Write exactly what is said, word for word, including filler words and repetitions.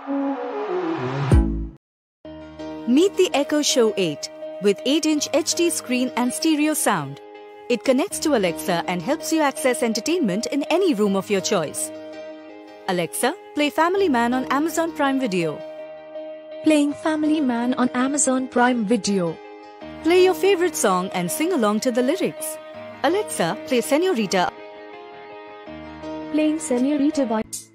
Meet the Echo Show eight with eight inch H D screen and stereo sound. It connects to Alexa and helps you access entertainment in any room of your choice. Alexa, play Family Man on Amazon Prime Video. Playing Family Man on Amazon Prime Video. Play your favorite song and sing along to the lyrics. Alexa, play Senorita. Playing Senorita by